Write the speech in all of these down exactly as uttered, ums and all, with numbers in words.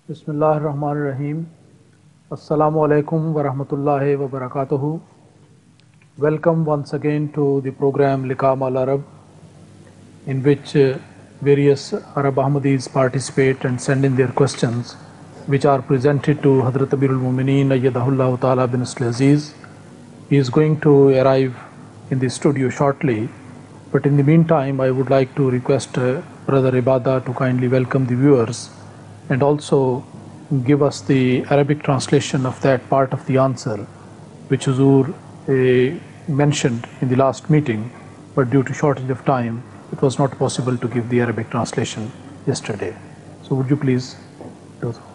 Bismillahirrahmanirrahim. Assalamu alaikum wa rahmatullahi wa barakatuhu. Welcome once again to the program Liqa Al Arab, in which uh, various Arab Ahmadis participate and send in their questions, which are presented to Hadhrat Amirul Mumineen Ayyadahullah Ta'ala bin Aziz. He is going to arrive in the studio shortly, but in the meantime, I would like to request uh, Brother Ibadah to kindly welcome the viewers and also give us the Arabic translation of that part of the answer, which Huzur uh, mentioned in the last meeting, but due to shortage of time, it was not possible to give the Arabic translation yesterday. So would you please do so?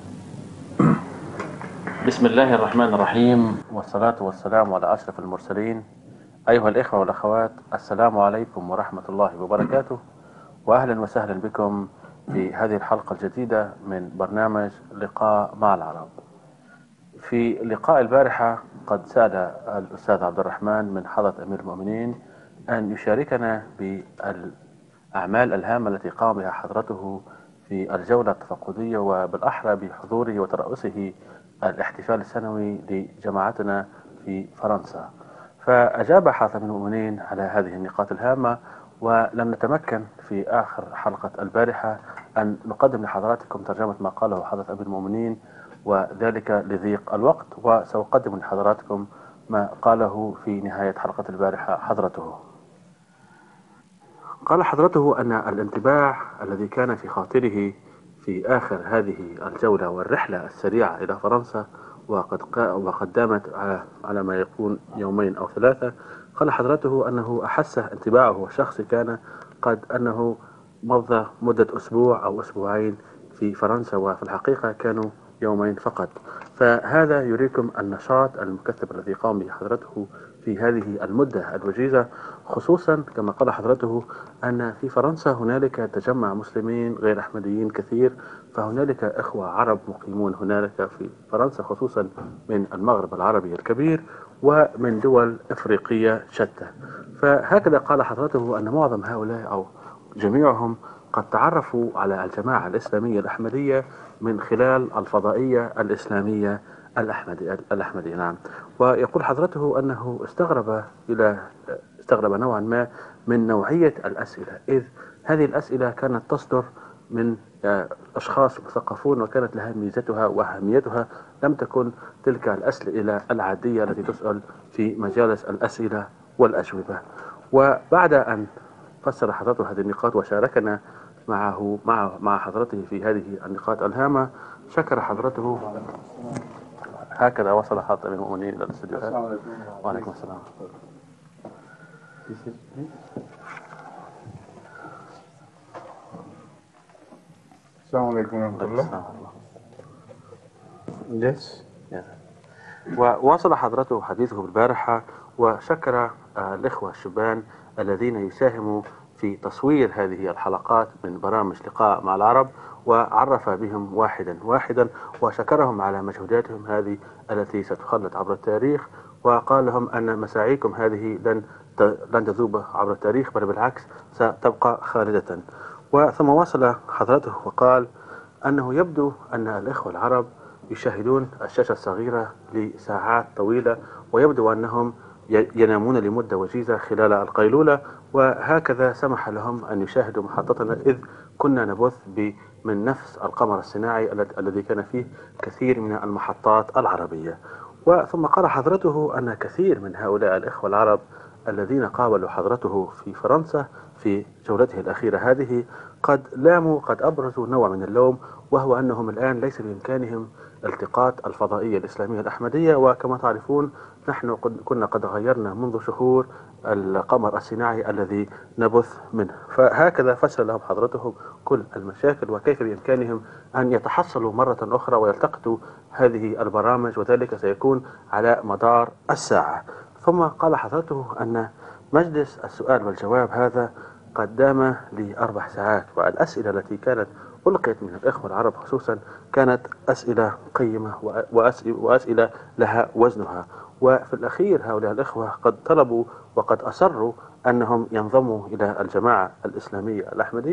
بسم الله الرحمن الرحيم والصلاة والسلام على أشرف المرسلين. أيها الإخوة والأخوات، السلام عليكم ورحمة الله وبركاته، وأهلا وسهلا بكم في هذه الحلقة الجديدة من برنامج لقاء مع العرب. في لقاء البارحة قد سأل الأستاذ عبد الرحمن من حضرة أمير المؤمنين أن يشاركنا بالأعمال الهامة التي قام بها حضرته في الجولة التفقدية، وبالأحرى بحضوره وترأسه الاحتفال السنوي لجماعتنا في فرنسا. فأجاب حضرة أمير المؤمنين على هذه النقاط الهامة، ولم نتمكن في آخر حلقة البارحة أن نقدم لحضراتكم ترجمة ما قاله حضرة أمير المؤمنين، وذلك لضيق الوقت، وسأقدم لحضراتكم ما قاله في نهاية حلقة البارحة حضرته. قال حضرته أن الانطباع الذي كان في خاطره في آخر هذه الجولة والرحلة السريعة إلى فرنسا، وقد وقد دامت على ما يكون يومين أو ثلاثة، قال حضرته أنه أحس انطباعه الشخصي كان قد أنه مضى مدة أسبوع أو أسبوعين في فرنسا، وفي الحقيقة كانوا يومين فقط. فهذا يريكم النشاط المكثف الذي قام به حضرته في هذه المدة الوجيزة، خصوصا كما قال حضرته أن في فرنسا هنالك تجمع مسلمين غير أحمديين كثير، فهنالك إخوة عرب مقيمون هنالك في فرنسا، خصوصا من المغرب العربي الكبير ومن دول إفريقية شتى. فهكذا قال حضرته أن معظم هؤلاء أو جميعهم قد تعرفوا على الجماعة الإسلامية الأحمدية من خلال الفضائية الإسلامية الأحمدية, الأحمدية نعم. ويقول حضرته أنه استغرب إلى استغرب نوعا ما من نوعية الأسئلة، إذ هذه الأسئلة كانت تصدر من أشخاص مثقفون، وكانت لها ميزتها وأهميتها، لم تكن تلك الأسئلة العادية التي تسأل في مجالس الأسئلة والأجوبة. وبعد أن فسر حضرته هذه النقاط وشاركنا معه مع مع حضرته في هذه النقاط الهامة، شكر حضرته. هكذا وصل حضرة أمير المؤمنين إلى الاستوديو. وعليكم السلام. السلام عليكم ورحمة الله. Yes. وواصل حضرته حديثه بالبارحة، وشكر الإخوة الشبان الذين يساهموا في تصوير هذه الحلقات من برامج لقاء مع العرب، وعرف بهم واحدا واحدا، وشكرهم على مجهوداتهم هذه التي ستخلد عبر التاريخ، وقال لهم أن مساعيكم هذه لن لن تذوب عبر التاريخ، بل بالعكس ستبقى خالدة. وثم واصل حضرته وقال أنه يبدو أن الإخوة العرب يشاهدون الشاشة الصغيرة لساعات طويلة، ويبدو أنهم ينامون لمدة وجيزة خلال القيلولة، وهكذا سمح لهم أن يشاهدوا محطتنا، إذ كنا نبث من نفس القمر الصناعي الذي كان فيه كثير من المحطات العربية. وثم قال حضرته أن كثير من هؤلاء الإخوة العرب الذين قابلوا حضرته في فرنسا في جولته الأخيرة هذه قد لاموا قد أبرزوا نوع من اللوم، وهو أنهم الآن ليس بإمكانهم التقاط الفضائية الإسلامية الأحمدية، وكما تعرفون نحن كنا قد غيرنا منذ شهور القمر الصناعي الذي نبث منه. فهكذا فسر لهم حضرتهم كل المشاكل، وكيف بإمكانهم أن يتحصلوا مرة أخرى ويلتقطوا هذه البرامج، وذلك سيكون على مدار الساعة. ثم قال حضرته أن مجلس السؤال والجواب هذا قد دام لأربع ساعات، والأسئلة التي كانت ألقيت من الإخوة العرب خصوصا كانت أسئلة قيمة وأسئلة لها وزنها. وفي الأخير هؤلاء الإخوة قد طلبوا وقد أصروا أنهم ينضموا إلى الجماعة الإسلامية الأحمدية،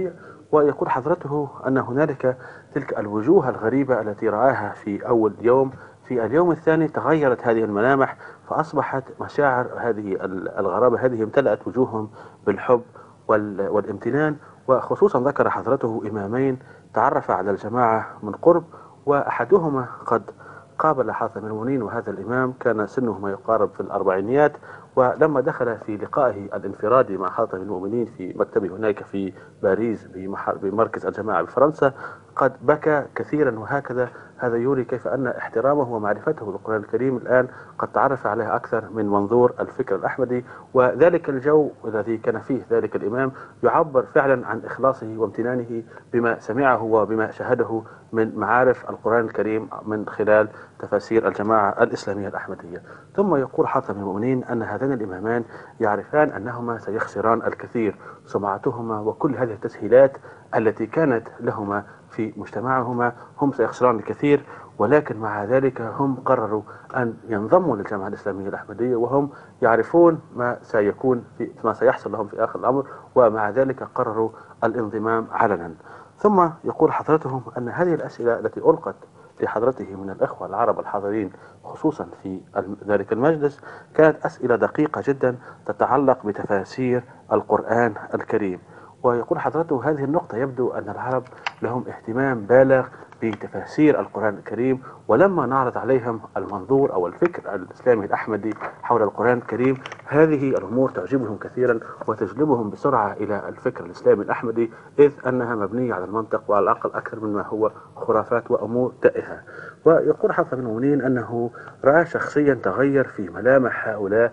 ويقول حضرته أن هنالك تلك الوجوه الغريبة التي رآها في أول يوم، في اليوم الثاني تغيرت هذه الملامح، فأصبحت مشاعر هذه الغرابة هذه امتلأت وجوههم بالحب والامتنان. وخصوصا ذكر حضرته إمامين تعرف على الجماعة من قرب، وأحدهما قد قابل حضرة المؤمنين، وهذا الإمام كان سنه ما يقارب في الأربعينيات، ولما دخل في لقائه الانفرادي مع حضرة المؤمنين في مكتبه هناك في باريس بمركز الجماعة بفرنسا قد بكى كثيرا. وهكذا هذا يوري كيف أن احترامه ومعرفته بالقرآن الكريم الآن قد تعرف عليها أكثر من منظور الفكر الأحمدي، وذلك الجو الذي كان فيه ذلك الإمام يعبر فعلا عن إخلاصه وامتنانه بما سمعه وبما شاهده من معارف القرآن الكريم من خلال تفاسير الجماعة الإسلامية الأحمدية. ثم يقول حاتم المؤمنين أن هذان الإمامان يعرفان أنهما سيخسران الكثير، سمعتهما وكل هذه التسهيلات التي كانت لهما في مجتمعهما هم سيخسران الكثير، ولكن مع ذلك هم قرروا أن ينضموا للجماعة الإسلامية الأحمدية، وهم يعرفون ما سيكون في ما سيحصل لهم في آخر الأمر، ومع ذلك قرروا الانضمام علنا. ثم يقول حضرتهم أن هذه الأسئلة التي ألقت لحضرته من الأخوة العرب الحاضرين خصوصا في ذلك المجلس كانت أسئلة دقيقة جدا تتعلق بتفاسير القرآن الكريم. ويقول حضرته هذه النقطة يبدو أن العرب لهم اهتمام بالغ بتفاسير القرآن الكريم، ولما نعرض عليهم المنظور أو الفكر الإسلامي الأحمدي حول القرآن الكريم هذه الأمور تعجبهم كثيرا وتجلبهم بسرعة إلى الفكر الإسلامي الأحمدي، إذ أنها مبنية على المنطق وعلى العقل أكثر مما هو خرافات وأمور تائهة. ويقول حضرة المؤمنين أنه رأى شخصيا تغير في ملامح هؤلاء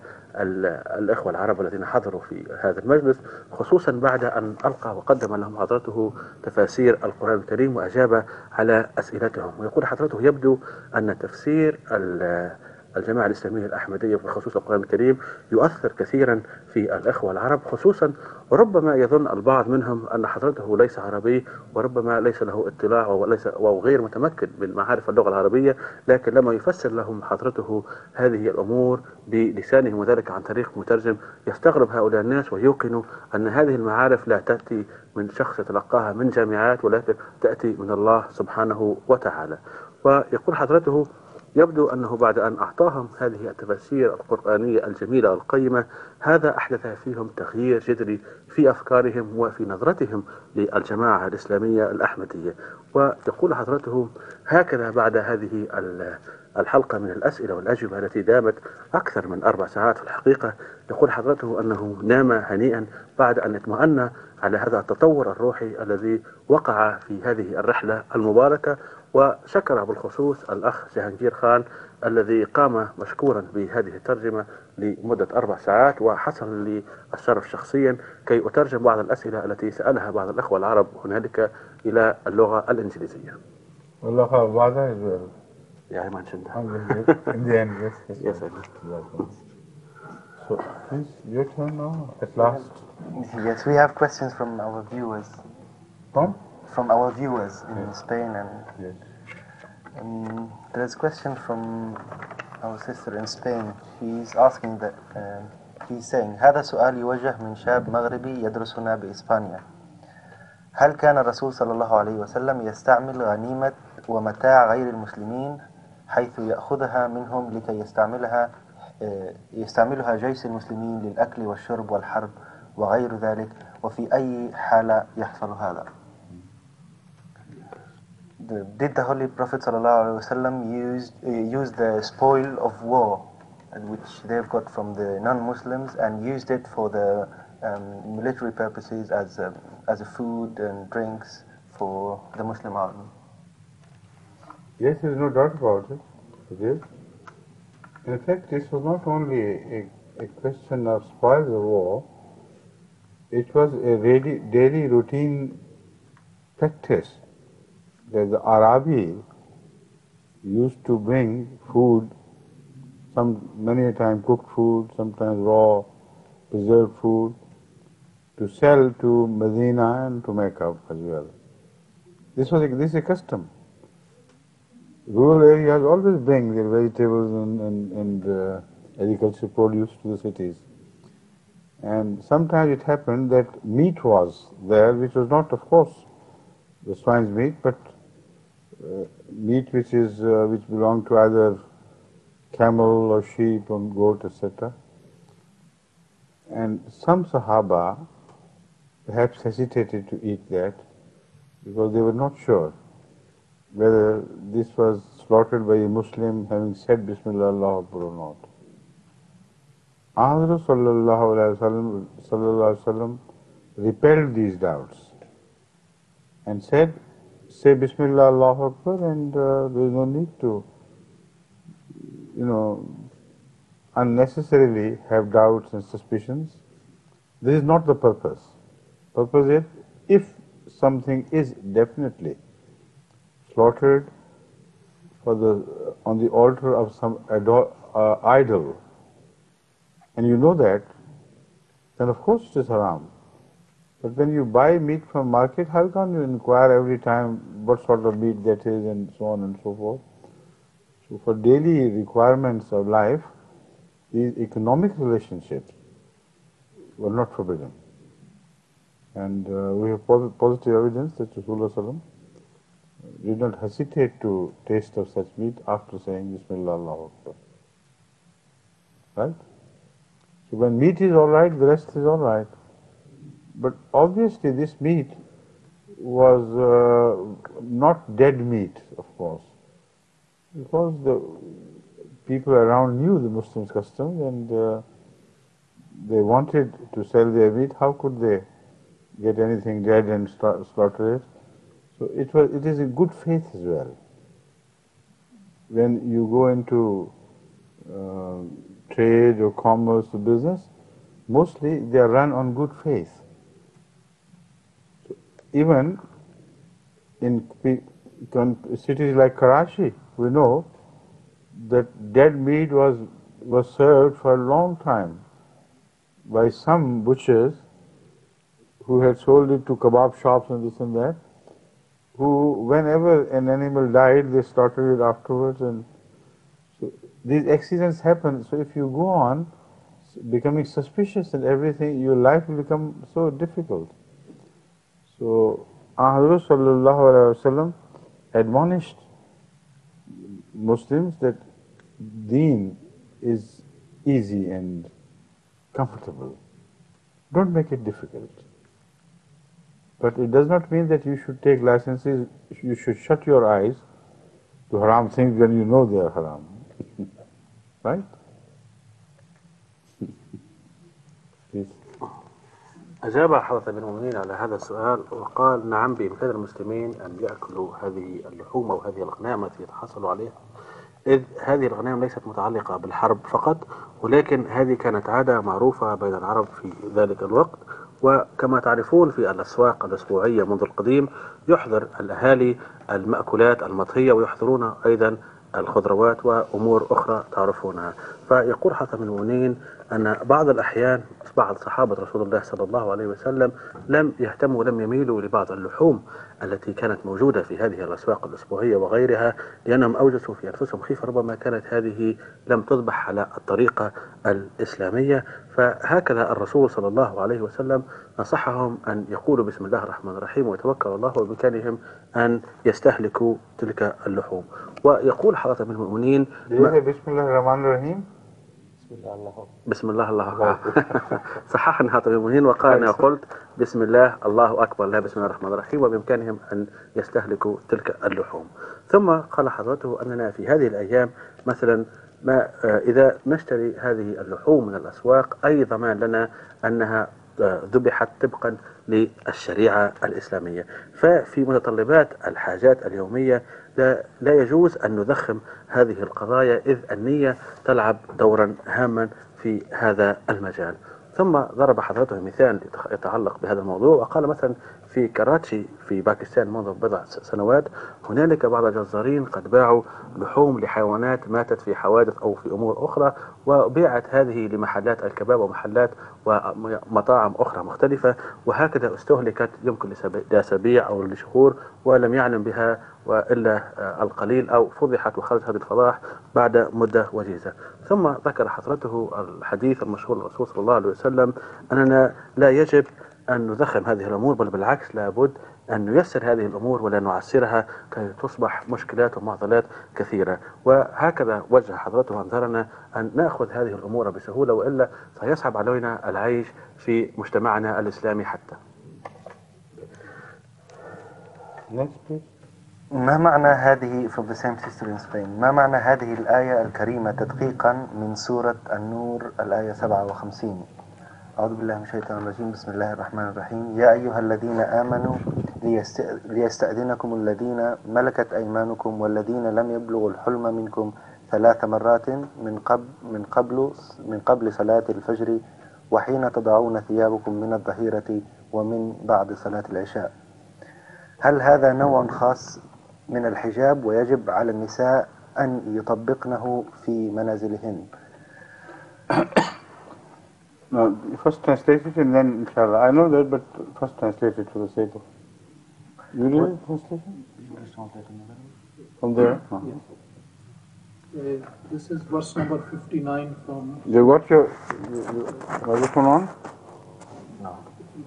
الإخوة العرب الذين حضروا في هذا المجلس، خصوصا بعد أن ألقى وقدم لهم حضرته تفاسير القرآن الكريم وأجاب على أسئلتهم. ويقول حضرته يبدو أن تفسير الجماعة الإسلامية الأحمدية بخصوص القرآن الكريم يؤثر كثيرا في الإخوة العرب، خصوصا ربما يظن البعض منهم أن حضرته ليس عربي وربما ليس له اطلاع وليس وغير متمكن من معارف اللغة العربية، لكن لما يفسر لهم حضرته هذه الأمور بلسانهم وذلك عن طريق مترجم يستغرب هؤلاء الناس ويوقنوا أن هذه المعارف لا تأتي من شخص يتلقاها من جامعات ولكن تأتي من الله سبحانه وتعالى. ويقول حضرته يبدو أنه بعد أن أعطاهم هذه التفاسير القرآنية الجميلة القيمة هذا أحدث فيهم تغيير جذري في أفكارهم وفي نظرتهم للجماعة الإسلامية الأحمدية. ويقول حضرته هكذا بعد هذه الحلقة من الأسئلة والأجوبة التي دامت أكثر من أربع ساعات في الحقيقة، يقول حضرته أنه نام هنيئا بعد أن اطمأن على هذا التطور الروحي الذي وقع في هذه الرحلة المباركة. وشكر بالخصوص الأخ جهانجير خان الذي قام مشكورا بهذه الترجمة لمدة أربع ساعات، وحصل لي الشرف شخصيا كي أترجم بعض الأسئلة التي سألها بعض الأخوة العرب هنالك إلى اللغة الإنجليزية. والله بعدها يعني ما نشدها. Yes, So, please, your turn now, at last. Yes, we have questions from our viewers. From? From our viewers in Yes. Spain, and Yes. um, there's a question from our sister in Spain. She's asking that, uh, he's saying هذا سؤال يوجه من شاب مغربي يدرس هنا بإسبانيا. هل كان الرسول صلى الله عليه وسلم يستعمل غنيمة ومتاع غير المسلمين حيث يأخذها منهم لكي يستعملها يستعملها جيش المسلمين للأكل والشرب والحرب وغير ذلك، وفي أي حالة يحصل هذا؟ Did the Holy Prophet sallallahu alaihi wasallam use uh, use the spoil of war which they've got from the non-Muslims and used it for the um, military purposes as um, as a food and drinks for the Muslim army? Yes, there is no doubt about it. It is. In fact, this was not only a, a question of spoils of war, it was a daily, daily routine practice. That the Arabi used to bring food, some many a time cooked food, sometimes raw, preserved food, to sell to Medina and to Mecca as well. This was a, this is a custom. Rural areas always bring their vegetables and, and, and uh, agricultural produce to the cities. And sometimes it happened that meat was there, which was not, of course, the swine's meat, but uh, meat which is uh, which belong to either camel or sheep or goat, et cetera. And some Sahaba perhaps hesitated to eat that because they were not sure whether this was slaughtered by a Muslim having said Bismillah Allahu Akbar or not. Hadhrat sallallahu alaihi wasallam, sallallahu alaihi wasallam repelled these doubts and said, say Bismillah Allahu Akbar, and uh, there is no need to, you know, unnecessarily have doubts and suspicions. This is not the purpose. Purpose is, if something is definitely slaughtered for the on the altar of some idol, uh, idol, and you know that, then of course it is haram. But when you buy meat from market, how can you inquire every time what sort of meat that is and so on and so forth? So for daily requirements of life, these economic relationships were not forbidden. And uh, we have positive evidence that Rasulullah did not hesitate to taste of such meat after saying Bismillah Allahu Akbar. Right? So when meat is all right, the rest is all right. But obviously this meat was uh, not dead meat, of course, because the people around knew the Muslims' customs and uh, they wanted to sell their meat. How could they get anything dead and slaughter it? So it was. It is in good faith as well. When you go into uh, trade or commerce or business, mostly they are run on good faith. So even in cities like Karachi, we know that dead meat was was served for a long time by some butchers who had sold it to kebab shops and this and that, who, whenever an animal died, they slaughtered it afterwards. And so these accidents happen. So if you go on becoming suspicious and everything, your life will become so difficult. So Hadhrat sallallahu alaihi wasallam admonished Muslims that deen is easy and comfortable. Don't make it difficult. But it does not mean that you should take licenses, you should shut your eyes to haram things when you know they are haram. Right? Please. أجاب حضرة أمير المؤمنين على هذا السؤال وقال نعم بإمكان المسلمين أن يأكلوا هذه اللحوم أو هذه الأغنام التي يتحصلوا عليها، إذ هذه الأغنام ليست متعلقة بالحرب فقط، ولكن هذه كانت عادة معروفة بين العرب في ذلك الوقت. وكما تعرفون في الأسواق الأسبوعية منذ القديم يحضر الأهالي المأكولات المطهية ويحضرون أيضا الخضروات وأمور أخرى تعرفونها. فيقول حاتم المؤمنين أن بعض الأحيان بعض صحابة رسول الله صلى الله عليه وسلم لم يهتموا ولم يميلوا لبعض اللحوم التي كانت موجودة في هذه الأسواق الأسبوعية وغيرها، لأنهم أوجسوا في أنفسهم خيفة ربما كانت هذه لم تذبح على الطريقة الإسلامية. فهكذا الرسول صلى الله عليه وسلم نصحهم أن يقولوا بسم الله الرحمن الرحيم ويتوكلوا الله، وبإمكانهم أن يستهلكوا تلك اللحوم. ويقول حضرة أمير المؤمنين بسم الله الرحمن الرحيم بسم الله الله أكبر. صححني حضرة أمير المؤمنين وقال أنا قلت بسم الله الله أكبر لا بسم الله الرحمن الرحيم، وبإمكانهم أن يستهلكوا تلك اللحوم. ثم قال حضرته أننا في هذه الأيام مثلا ما إذا نشتري هذه اللحوم من الأسواق أي ضمان لنا أنها ذبحت طبقا للشريعة الإسلامية. ففي متطلبات الحاجات اليومية لا, لا يجوز أن نضخم هذه القضايا، إذ النية تلعب دورا هاما في هذا المجال. ثم ضرب حضرته مثال يتعلق بهذا الموضوع وقال مثلا في كراتشي في باكستان منذ بضع سنوات هنالك بعض الجزارين قد باعوا لحوم لحيوانات ماتت في حوادث أو في أمور أخرى، وبيعت هذه لمحلات الكباب ومحلات ومطاعم أخرى مختلفة، وهكذا استهلكت يمكن لأسابيع أو لشهور ولم يعلم بها وإلا القليل أو فضحت وخرجت هذه الفضائح بعد مدة وجيزة. ثم ذكر حضرته الحديث المشهور للرسول صلى الله عليه وسلم أننا لا يجب أن نضخم هذه الأمور، بل بالعكس لابد أن نيسر هذه الأمور ولا نعسرها كي تصبح مشكلات ومعضلات كثيرة. وهكذا وجه حضرته أنظرنا أن نأخذ هذه الأمور بسهولة، وإلا سيصعب علينا العيش في مجتمعنا الإسلامي حتى. Next please. ما معنى هذه from the same sister in Spain ما معنى هذه الآية الكريمة تدقيقا من سورة النور الآية سبعة وخمسين؟ أعوذ بالله من الشيطان الرجيم. بسم الله الرحمن الرحيم. يا أيها الذين آمنوا ليستأذنكم الذين ملكت أيمانكم والذين لم يبلغوا الحلم منكم ثلاث مرات من قبل من قبل من قبل صلاة الفجر وحين تضعون ثيابكم من الظهيرة ومن بعد صلاة العشاء. هل هذا نوع خاص من الحجاب ويجب على النساء أن يطبقنه في منازلهن؟ No, first translate it and then inshallah. I know that, but first translate it for the sake of. You read the translation? From there? No. Yes. Uh, this is verse number fifty-nine from. You got your, your microphone on? No.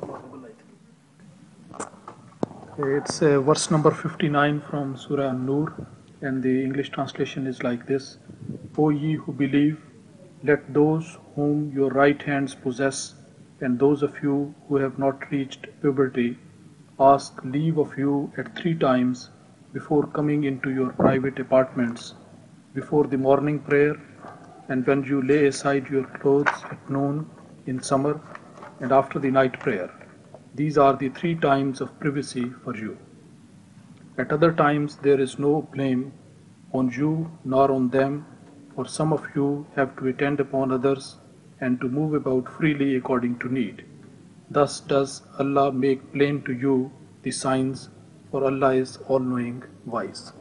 It's uh, verse number fifty-nine from Surah An-Nur, and the English translation is like this: O ye who believe, let those whom your right hands possess, and those of you who have not reached puberty, ask leave of you at three times before coming into your private apartments, before the morning prayer, and when you lay aside your clothes at noon in summer, and after the night prayer. These are the three times of privacy for you. At other times there is no blame on you nor on them, for some of you have to attend upon others and to move about freely according to need. Thus does Allah make plain to you the signs, for Allah is all-knowing, wise.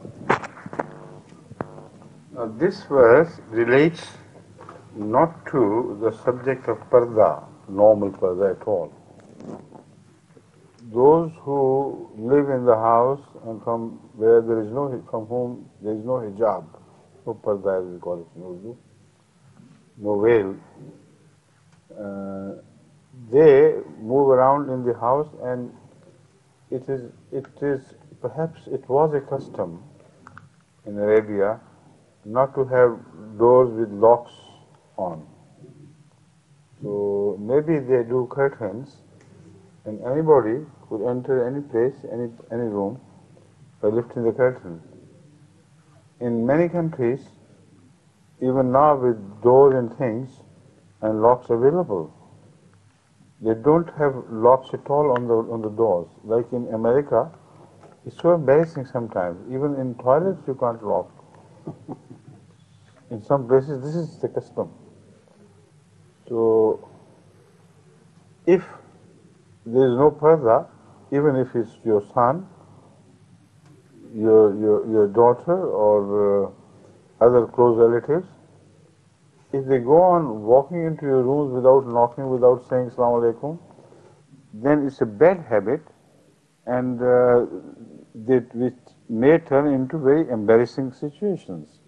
Now this verse relates not to the subject of parda, normal parda at all. Those who live in the house and from where there is no, from whom there is no hijab, no parda as we call it in Urdu, no veil, uh, they move around in the house, and it is, it is, perhaps it was a custom in Arabia not to have doors with locks on. So maybe they do curtains, and anybody could enter any place, any, any room, by lifting the curtain. In many countries, even now with doors and things and locks available, they don't have locks at all on the on the doors. Like in America, it's so embarrassing sometimes. Even in toilets, you can't lock. In some places, this is the custom. So, if there is no parda, even if it's your son, your your your daughter, or uh, other close relatives, if they go on walking into your rooms without knocking, without saying Assalamu alaikum, then it's a bad habit, and uh, that which may turn into very embarrassing situations.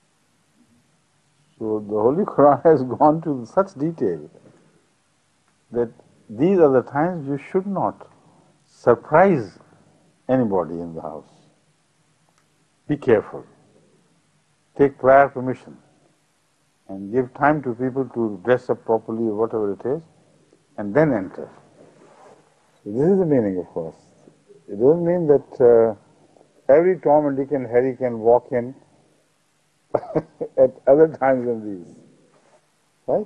So the Holy Quran has gone to such detail that these are the times you should not surprise anybody in the house. Be careful. Take prior permission and give time to people to dress up properly or whatever it is, and then enter. So this is the meaning, of course. It doesn't mean that uh, every Tom and Dick and Harry can walk in at other times than these. Right?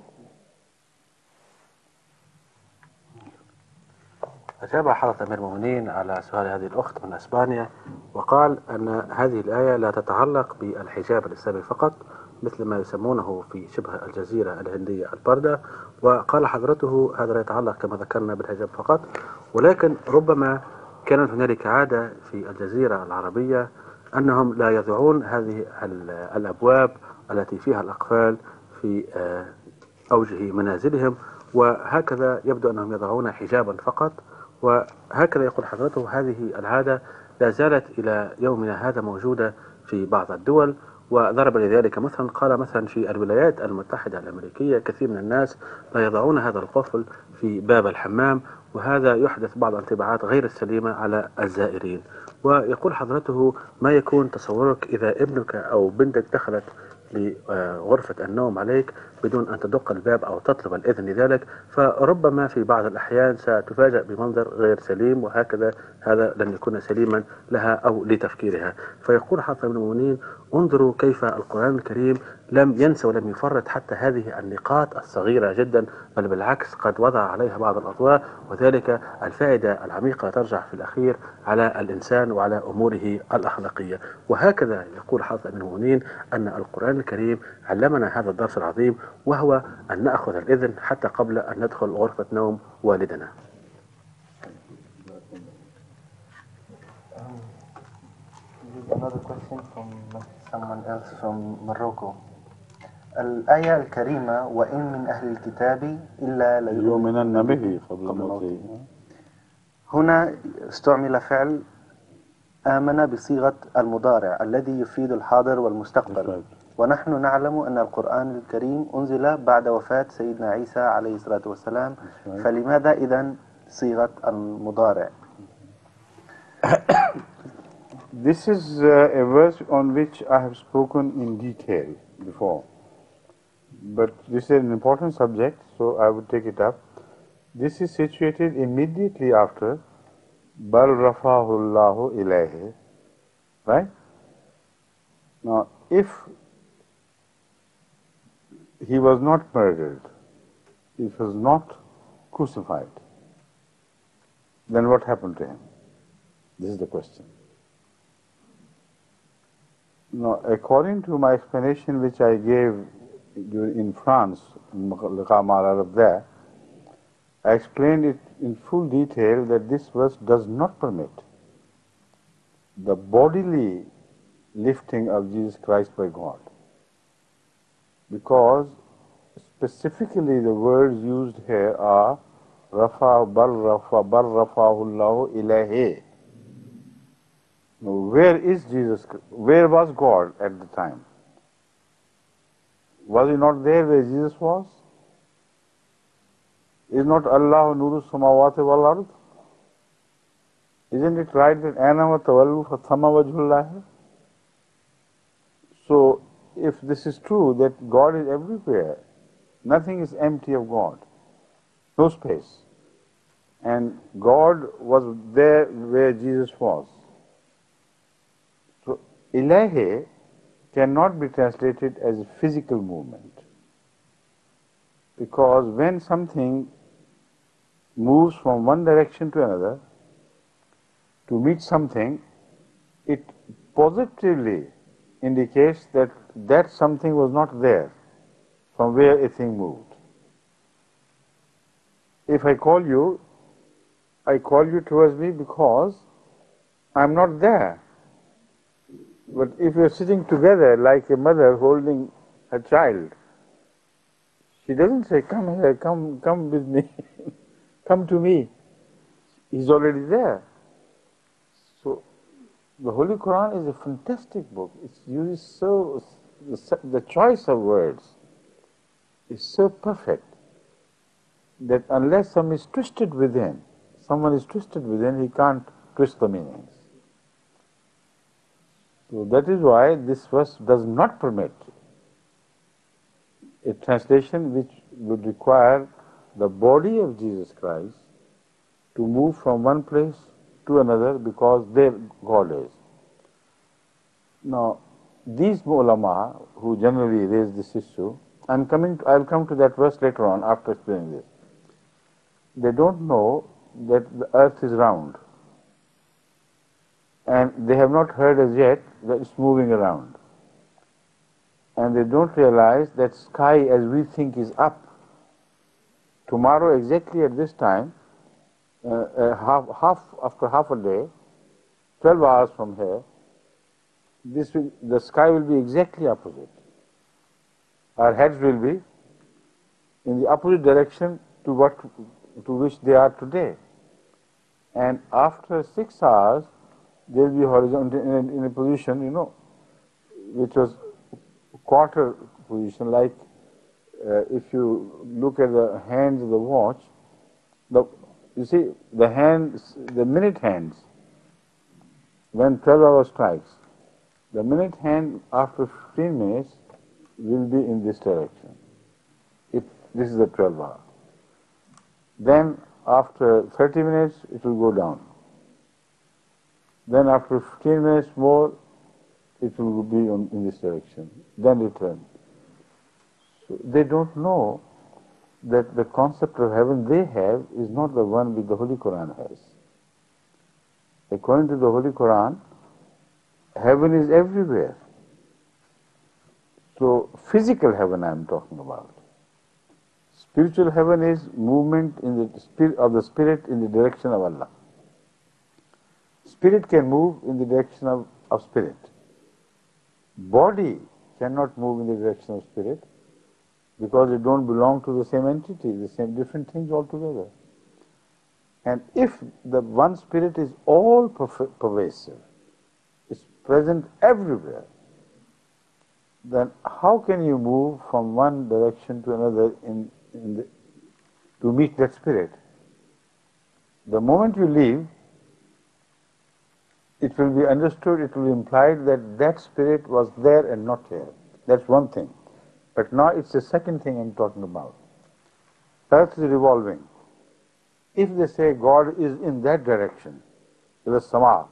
أجاب حضرة أمير المؤمنين على سؤال هذه الأخت من أسبانيا، وقال أن هذه الآية لا تتعلق بالحجاب الإسلامي فقط، مثل ما يسمونه في شبه الجزيرة الهندية البردة، وقال حضرته هذا لا يتعلق كما ذكرنا بالحجاب فقط، ولكن ربما كانت هنالك عادة في الجزيرة العربية أنهم لا يضعون هذه الأبواب التي فيها الأقفال في أوجه منازلهم، وهكذا يبدو أنهم يضعون حجابا فقط. وهكذا يقول حضرته هذه العادة لا زالت إلى يومنا هذا موجودة في بعض الدول، وضرب لذلك مثلا قال مثلا في الولايات المتحدة الأمريكية كثير من الناس لا يضعون هذا القفل في باب الحمام، وهذا يحدث بعض الانطباعات غير السليمة على الزائرين. ويقول حضرته: ما يكون تصورك إذا ابنك أو بنتك دخلت لغرفة النوم عليك بدون أن تدق الباب أو تطلب الإذن لذلك، فربما في بعض الأحيان ستفاجأ بمنظر غير سليم، وهكذا هذا لن يكون سليما لها أو لتفكيرها. فيقول حضرة أمير المؤمنين: انظروا كيف القرآن الكريم لم ينسى ولم يفرط حتى هذه النقاط الصغيرة جدا، بل بالعكس قد وضع عليها بعض الأضواء، وذلك الفائدة العميقة ترجع في الأخير على الإنسان وعلى أموره الأخلاقية. وهكذا يقول حضرة أمير المؤمنين أن القرآن الكريم علمنا هذا الدرس العظيم، وهو أن نأخذ الإذن حتى قبل أن ندخل غرفة نوم والدنا. Another question from someone else from Morocco. الآية الكريمة: وإن من أهل الكتاب إلا ليؤمنن به قبل موته. هنا استعمل فعل آمن بصيغة المضارع الذي يفيد الحاضر والمستقبل، ونحن نعلم أن القرآن الكريم أنزل بعد وفاة سيدنا عيسى عليه الصلاة والسلام، فلماذا إذن صيغة المضارع؟ This is uh, a verse on which I have spoken in detail before, but this is an important subject, so I would take it up. This is situated immediately after Bal Rafahullahu ilayhi, right? Now, if he was not murdered, if he was not crucified, then what happened to him? This is the question. Now, according to my explanation which I gave in France, in Liqa there, I explained it in full detail that this verse does not permit the bodily lifting of Jesus Christ by God, because specifically the words used here are Rafa bar Rafa bar Rafahullahu ilahi. Now, where is Jesus? Where was God at the time? Was he not there where Jesus was? Is not Allah nuru samawati wal ard? Isn't it right that ana wa tawallu fa thama wajhullah? So, if this is true that God is everywhere, nothing is empty of God, no space, and God was there where Jesus was. So, ilahi cannot be translated as a physical movement, because when something moves from one direction to another to meet something, it positively indicates that that something was not there from where a thing moved. If I call you, I call you towards me because I'm not there. But if you're sitting together like a mother holding her child, she doesn't say, come here, come, come with me, come to me. He's already there. So, the Holy Quran is a fantastic book. It uses so, the, the choice of words is so perfect that unless someone is twisted within, someone is twisted within, he can't twist the meanings. So that is why this verse does not permit a translation which would require the body of Jesus Christ to move from one place to another because there God is. Now, these ulama who generally raise this issue, I'm coming to, I'll come to that verse later on after explaining this. They don't know that the earth is round, and they have not heard as yet that it's moving around. And they don't realize that sky as we think is up. Tomorrow exactly at this time, uh, uh, half, half after half a day, twelve hours from here, this will, the sky will be exactly opposite. Our heads will be in the opposite direction to what to which they are today. And after six hours, they will be horizontal in a, in a position, you know, which was quarter position, like uh, if you look at the hands of the watch, the You see, the hands, the minute hands, when twelve hours strikes, the minute hand after fifteen minutes will be in this direction. If this is the twelve hour. Then after thirty minutes, it will go down. Then after fifteen minutes more, it will be on, in this direction. Then return. So they don't know that the concept of heaven they have is not the one which the Holy Quran has. According to the Holy Quran, heaven is everywhere. So physical heaven I am talking about. Spiritual heaven is movement in the spirit of the spirit in the direction of Allah. Spirit can move in the direction of, of spirit. Body cannot move in the direction of spirit because they don't belong to the same entity, the same different things altogether. And if the one spirit is all pervasive, is present everywhere, then how can you move from one direction to another in, in the, to meet that spirit? The moment you leave, it will be understood, it will be implied that that spirit was there and not here. That's one thing. But now it's the second thing I'm talking about. Earth is revolving. If they say God is in that direction, the Sama,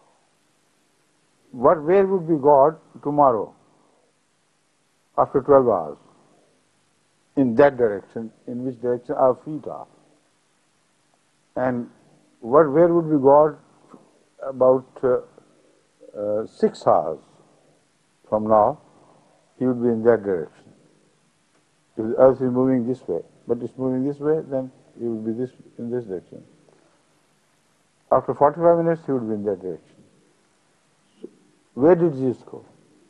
what, where would be God tomorrow after twelve hours? In that direction, in which direction our feet are. And what, where would be God about uh, uh, six hours from now? He would be in that direction. If the earth is moving this way, but it's moving this way, then he would be this in this direction. After forty-five minutes, he would be in that direction. So where did Jesus go?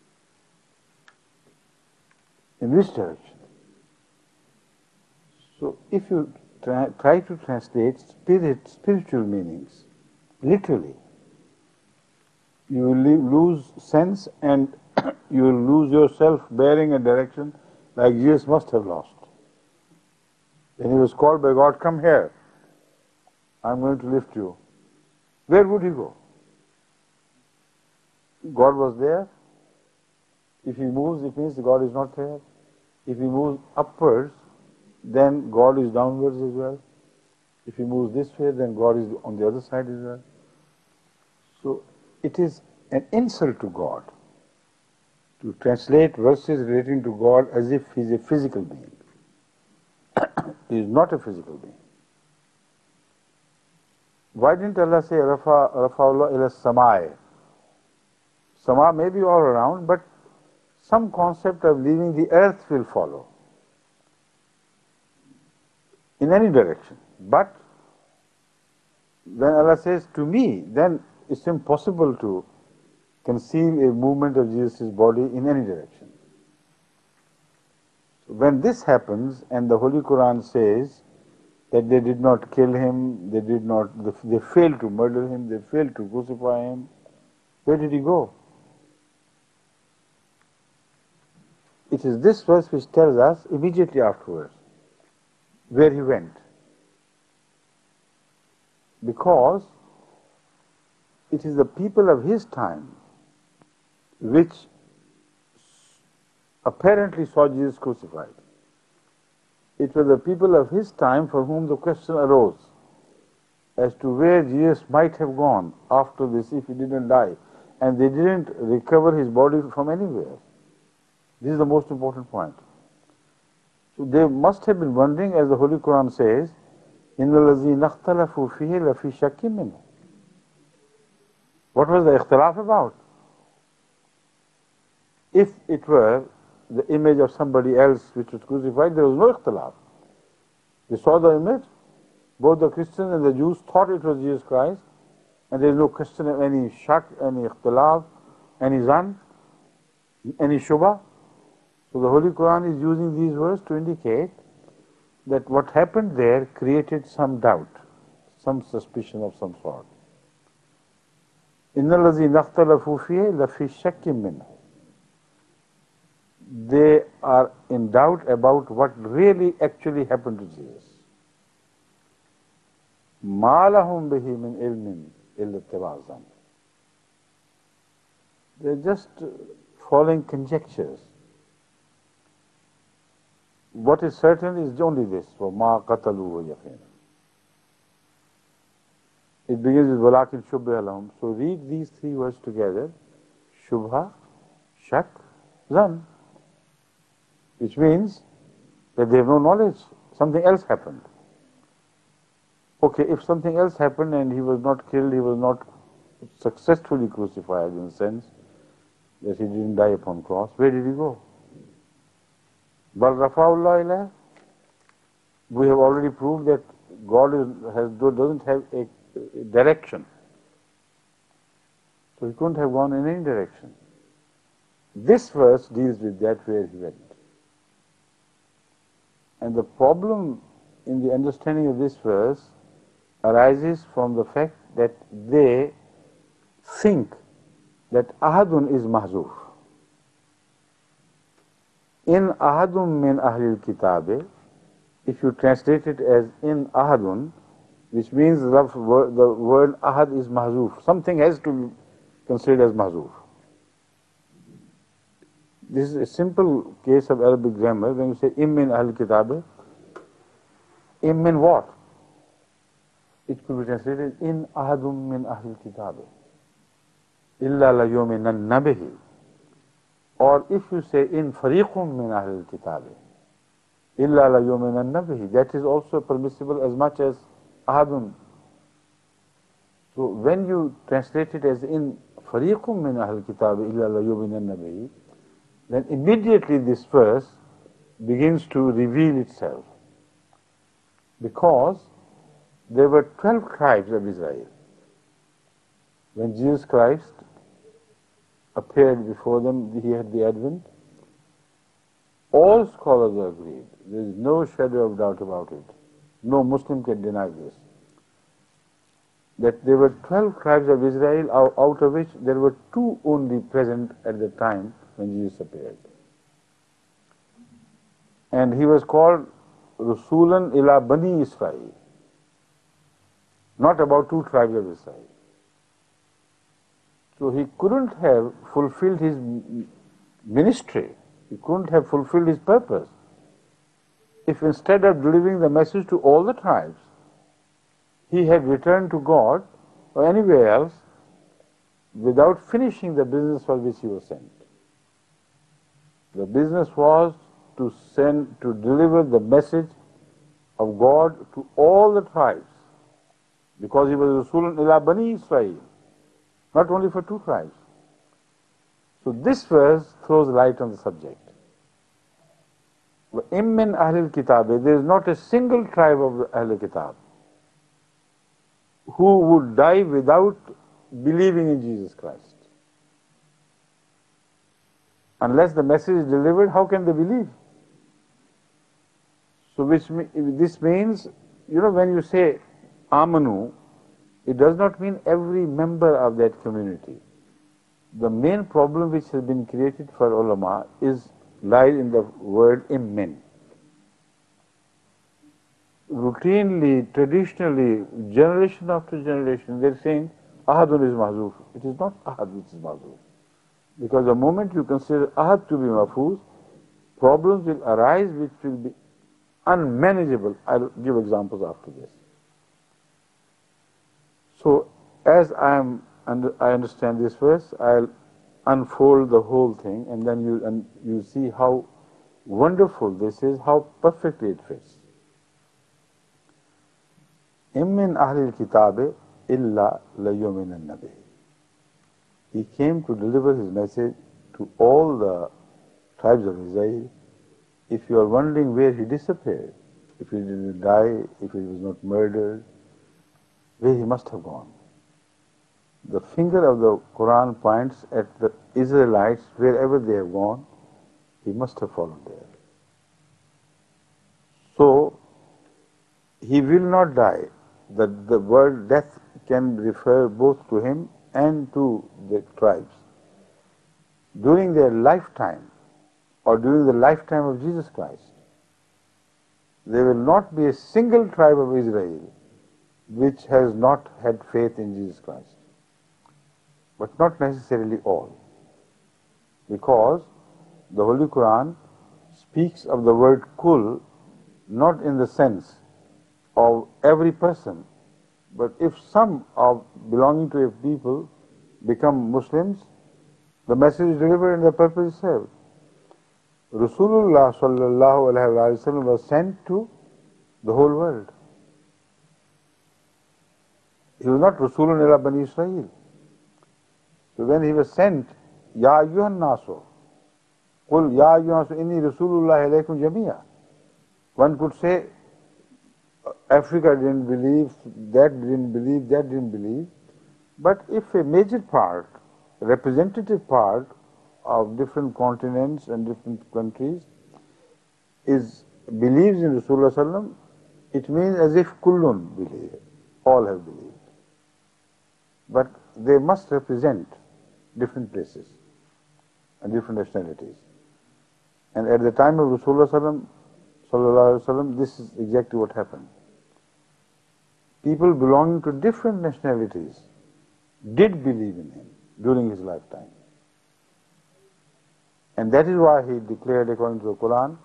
In which direction? So if you try, try to translate spirit, spiritual meanings, literally, you will lose sense and you will lose yourself bearing a direction like Jesus must have lost. When he was called by God, come here, I'm going to lift you. Where would he go? God was there. If he moves, it means God is not there. If he moves upwards, then God is downwards as well. If he moves this way, then God is on the other side as well. So it is an insult to God to translate verses relating to God as if he is a physical being. He is not a physical being. Why didn't Allah say Rafa Rafa'ullah ila samai? Sama may be all around, but some concept of leaving the earth will follow in any direction. But when Allah says to me, then it's impossible to conceive a movement of Jesus' body in any direction. So when this happens and the Holy Quran says that they did not kill him, they did not, they failed to murder him, they failed to crucify him, where did he go? It is this verse which tells us immediately afterwards where he went. Because it is the people of his time which apparently saw Jesus crucified. It was the people of his time for whom the question arose as to where Jesus might have gone after this if he didn't die. And they didn't recover his body from anywhere. This is the most important point. So they must have been wondering, as the Holy Quran says, إِنَّ الَّذِينَ اخْتَلَفُوا فِيهِ لَفِي شَكٍّ مِّنْهُ. What was the ikhtilaf about? If it were the image of somebody else which was crucified, there was no ikhtilaf. They saw the image, both the Christians and the Jews thought it was Jesus Christ, and there is no question of any shak, any ikhtilaf, any zan, any shubha. So the Holy Quran is using these words to indicate that what happened there created some doubt, some suspicion of some sort. إِنَّ الَّذِينَ اخْتَلَفُوا فِيهِ لَفِي شَكٍّ مِّنْهُ. They are in doubt about what really actually happened to Jesus. مَا لَهُمْ بِهِ مِنْ عِلْمٍ إِلَّا اتِّبَاعَ الظَّنِّ. They're just following conjectures. What is certain is only this, وَمَا قَتَلُوهُ يَقِينًا. It begins with وَلَكِنْ شُبِّهَ لَهُمْ. So read these three words together, shubha, shak, zan, which means that they have no knowledge, something else happened. Okay, if something else happened and he was not killed, he was not successfully crucified in the sense that he didn't die upon cross, where did he go? Bal rafa'ullah ilayh. We have already proved that God is, has, doesn't have a, a direction. So he couldn't have gone in any direction. This verse deals with that, where he went. And the problem in the understanding of this verse arises from the fact that they think that ahadun is mahzuf. In ahadun min ahlil kitabe, if you translate it as in ahadun, which means the word, the word ahad is mahzuf. Something has to be considered as mahzuf. This is a simple case of Arabic grammar. When you say im min ahlil kitabe, im min what? It could be translated in ahadun min ahlil kitabe. Illa la yuminanna bihi. Or if you say in fariqum min ahlil kitabe, illa la yuminanna bihi, that is also permissible as much as ahadun. So when you translate it as in fariqum min ahlil kitabe, illa la yuminanna bihi, then immediately this verse begins to reveal itself. Because there were twelve tribes of Israel. When Jesus Christ appeared before them, he had the Advent. All scholars agreed. There is no shadow of doubt about it. No Muslim can deny this. That there were twelve tribes of Israel, out of which there were two only present at the time when Jesus appeared. And he was called Rasulan ila Bani Israel. Not about two tribes of Israel. So he couldn't have fulfilled his ministry. He couldn't have fulfilled his purpose if instead of delivering the message to all the tribes, he had returned to God or anywhere else without finishing the business for which he was sent. The business was to send, to deliver the message of God to all the tribes, because he was Rasulun ila Bani Israel, not only for two tribes. So this verse throws light on the subject. Im min ahlil kitab, there is not a single tribe of the ahlil kitab who would die without believing in Jesus Christ. Unless the message is delivered, how can they believe? So which this means, you know, when you say amanu, it does not mean every member of that community. The main problem which has been created for ulama is lies in the word immin. Routinely, traditionally, generation after generation, they're saying ahadun is mahzuf. It is not ahad which is mahzuf. Because the moment you consider ahad to be mahfuz, problems will arise which will be unmanageable. I'll give examples after this. So, as I am, and I understand this verse, I'll unfold the whole thing, and then you and you see how wonderful this is, how perfectly it fits. Im min ahlil kitabe illa la yuminanna bihi. He came to deliver his message to all the tribes of Israel. If you are wondering where he disappeared, if he didn't die, if he was not murdered, where he must have gone. The finger of the Quran points at the Israelites, wherever they have gone, he must have fallen there. So, he will not die. The, the word death can refer both to him and to the tribes. During their lifetime, or during the lifetime of Jesus Christ, there will not be a single tribe of Israel which has not had faith in Jesus Christ. But not necessarily all. Because the Holy Quran speaks of the word kul not in the sense of every person, but if some of belonging to a people become Muslims, the message is delivered and the purpose is served. Rasulullah sallallahu alaihi wasallam was sent to the whole world. He was not Rasulun ila Bani Israel. So when he was sent, Ya ayyuhan nasu, Qul ya ayyuhan nasu inni Rasulullah ilaykum jami'a. One could say, Africa didn't believe, that didn't believe, that didn't believe. But if a major part, a representative part of different continents and different countries is believes in Rasulullah sallam, it means as if kullun believe, all have believed. But they must represent different places and different nationalities. And at the time of Rasulullah sallam, sallallahu alaihi wasallam, this is exactly what happened. People belonging to different nationalities did believe in him during his lifetime. And that is why he declared, according to the Quran,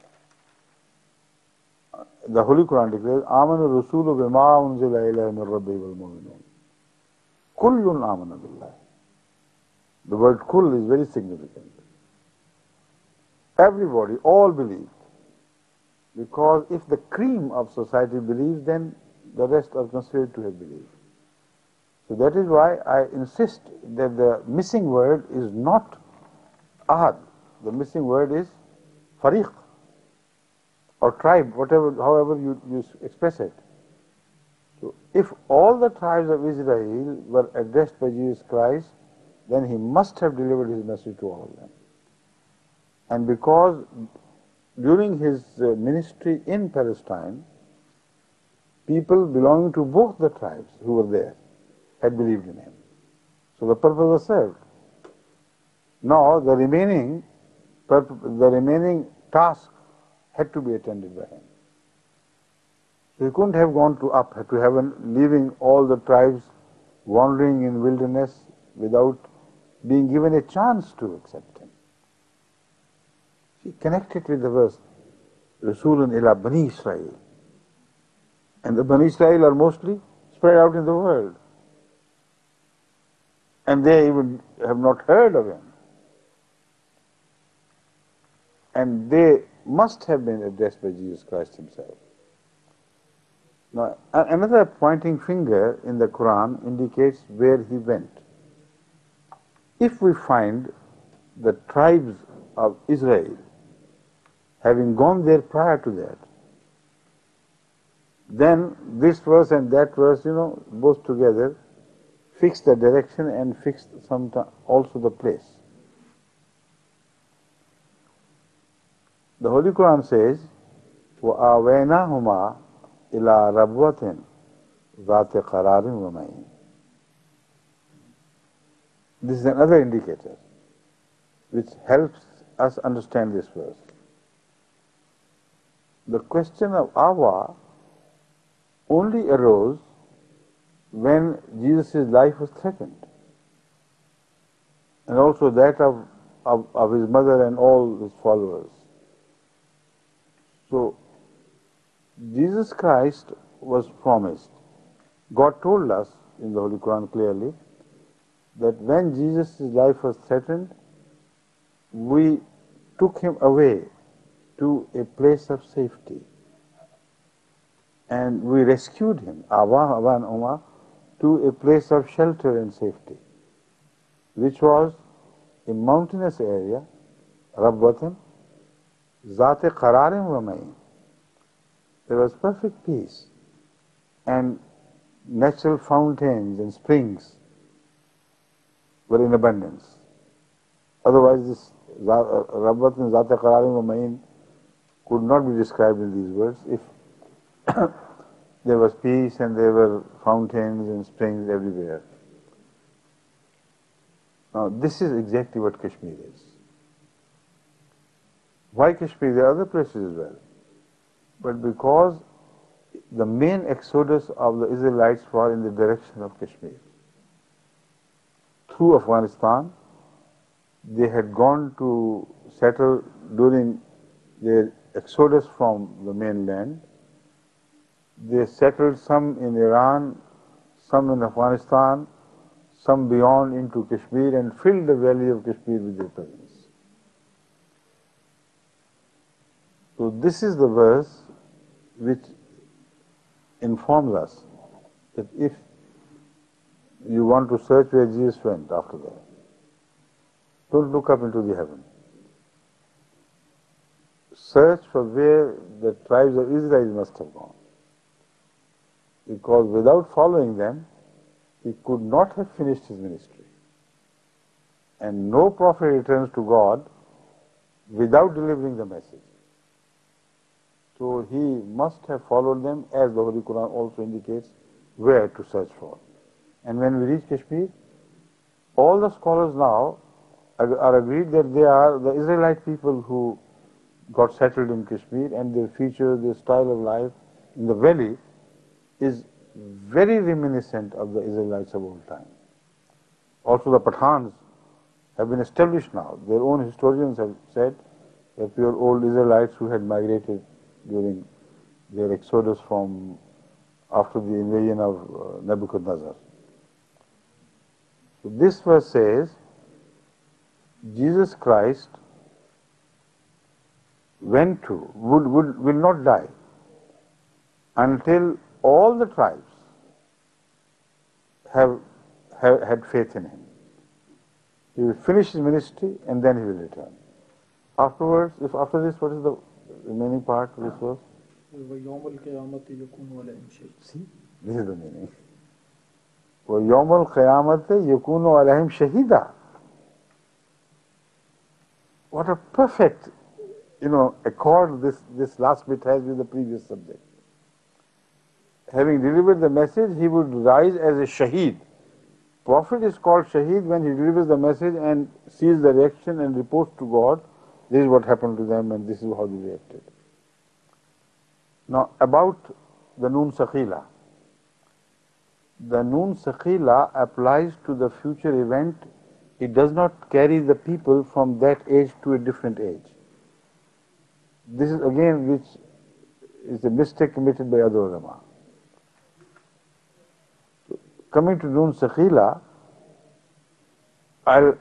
the Holy Quran declares, Amanu Rasulu bima unzila ilayhi min rabbihi wal mu'minun. Kullun amana billah. The word kull is very significant. Everybody, all believed. Because if the cream of society believes, then the rest are considered to have believed. So that is why I insist that the missing word is not ahad. The missing word is fariq or tribe, whatever, however you, you express it. So if all the tribes of Israel were addressed by Jesus Christ, then he must have delivered his message to all of them. And because during his uh, ministry in Palestine, people belonging to both the tribes who were there had believed in him. So the purpose was served. Now the remaining, the remaining task had to be attended by him. So he couldn't have gone to up to heaven, leaving all the tribes wandering in wilderness without being given a chance to accept him. He connected with the verse, Rasulun ila Bani Israel. And the Bani Israel are mostly spread out in the world. And they even have not heard of him. And they must have been addressed by Jesus Christ himself. Now, another pointing finger in the Quran indicates where he went. If we find the tribes of Israel having gone there prior to that, then this verse and that verse, you know, both together fix the direction and fix sometimes also the place. The Holy Quran says, وَآوَيْنَاهُمَا إِلَىٰ رَبْوَةٍ ذَاتِ قَرَارٍ وَمَعِينٍ. This is another indicator which helps us understand this verse. The question of awa only arose when Jesus' life was threatened, and also that of, of, of his mother and all his followers. So, Jesus Christ was promised. God told us in the Holy Quran clearly that when Jesus' life was threatened, we took him away to a place of safety. And we rescued him, Awa Awan Umar, to a place of shelter and safety, which was a mountainous area, Rabbatan, Zate Qararim wa Ma'in. There was perfect peace and natural fountains and springs were in abundance. Otherwise, this Rabbatan, Zate Qararim wa Ma'in could not be described in these words if there was peace and there were fountains and springs everywhere. Now, this is exactly what Kashmir is. Why Kashmir? There are other places as well. But because the main exodus of the Israelites was in the direction of Kashmir. Through Afghanistan, they had gone to settle during their exodus from the mainland. They settled some in Iran, some in Afghanistan, some beyond into Kashmir, and filled the valley of Kashmir with their presence. So this is the verse which informs us that if you want to search where Jesus went after that, don't look up into the heaven. Search for where the tribes of Israel must have gone. Because without following them, he could not have finished his ministry. And no prophet returns to God without delivering the message. So he must have followed them, as the Holy Quran also indicates where to search for. And when we reach Kashmir, all the scholars now are agreed that they are the Israelite people who got settled in Kashmir, and their feature, their style of life in the valley is very reminiscent of the Israelites of old time. Also the Pathans have been established now. Their own historians have said that we are old Israelites who had migrated during their exodus from after the invasion of uh, Nebuchadnezzar. So this verse says, Jesus Christ went to, would, would, will not die until all the tribes have, have had faith in him. He will finish his ministry and then he will return. Afterwards, if after this, what is the remaining part of this verse? See, this is the meaning. وَيَوْمَ الْقِيَامَةِ يَكُونُ عَلَيْهِمْ شَهِيدًا. What a perfect, you know, accord this, this last bit has with the previous subject. Having delivered the message, he would rise as a shaheed. Prophet is called shaheed when he delivers the message and sees the reaction and reports to God, this is what happened to them and this is how they reacted. Now about the Noon Sakhila. The Noon Sakhila applies to the future event. It does not carry the people from that age to a different age. This is again which is a mistake committed by other ulama. Coming to Noon Sakhila, I'll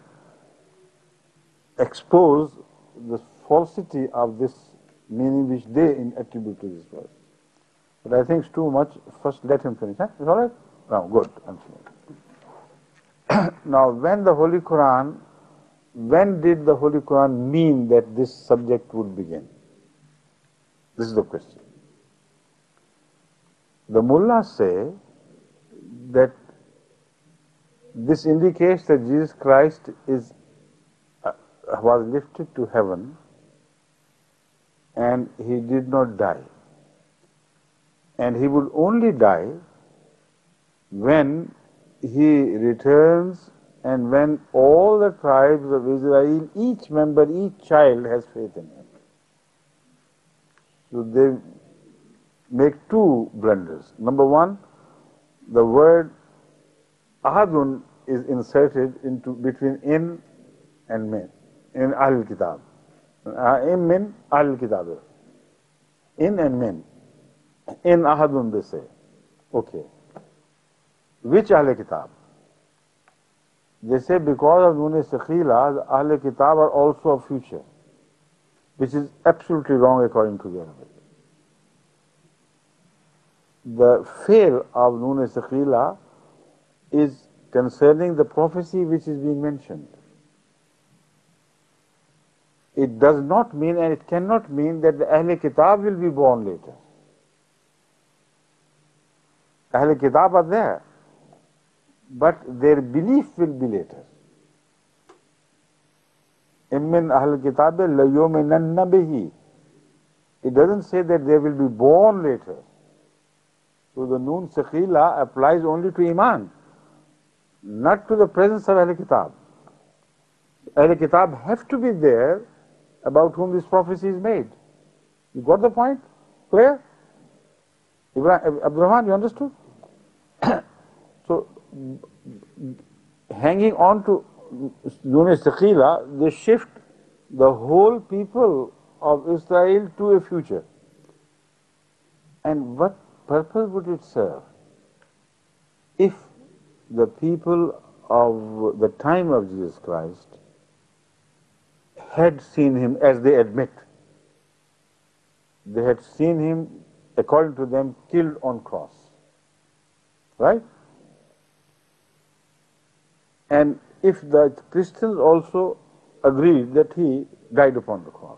expose the falsity of this meaning which they attribute to this verse. But I think it's too much. First let him finish. Huh? Is all right? No, good. I'm finished. Now when the Holy Quran, when did the Holy Quran mean that this subject would begin? This is the question. The mullahs say that this indicates that Jesus Christ is uh, was lifted to heaven and he did not die. And he would only die when he returns and when all the tribes of Israel, each member, each child has faith in him. So they make two blunders. Number one, the word ahadun is inserted into between in and min, in Ahl Kitab. In min, Ahl Kitab. In and min. In ahadun they say. Okay. Which Ahl Kitab? They say because of Noon Sakhila, the Ahl Kitab are also of future, which is absolutely wrong according to the Arabic. The fail of Noon Sakhila is concerning the prophecy which is being mentioned. It does not mean and it cannot mean that the Ahl Kitab will be born later. Ahl Kitab are there, but their belief will be later. Immin Ahl Kitab la yu'minanna bihi. It doesn't say that they will be born later. So the Noon Sakhila applies only to Iman, not to the presence of Ahl Kitab. Ahl Kitab have to be there about whom this prophecy is made. You got the point? Clear? Ibrahim, Abdurrahman, you understood? So, hanging on to Yunus Thaqila, they shift the whole people of Israel to a future. And what purpose would it serve if the people of the time of Jesus Christ had seen him as they admit? They had seen him, according to them, killed on cross. Right? And if the Christians also agreed that he died upon the cross,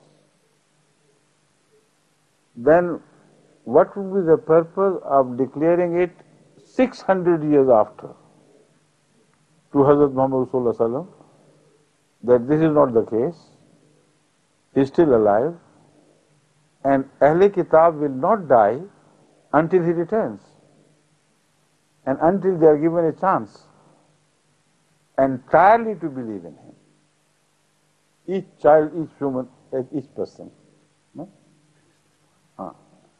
then what would be the purpose of declaring it six hundred years after to Hadhrat Muhammad Sallallahu Alaihi Wasallam that this is not the case, he is still alive, and Ahle Kitab will not die until he returns and until they are given a chance entirely to believe in him. Each child, each human, each person. No? Ah.